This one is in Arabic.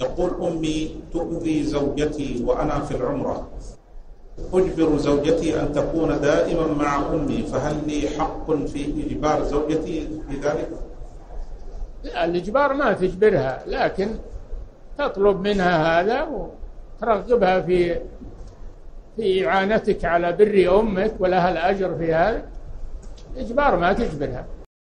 يقول أمي تؤذي زوجتي وأنا في العمرة، أجبر زوجتي أن تكون دائما مع أمي، فهل لي حق في إجبار زوجتي في ذلك؟ لا، الإجبار ما تجبرها، لكن تطلب منها هذا وترغبها في إعانتك على بر أمك ولها الأجر في هذا. الإجبار ما تجبرها.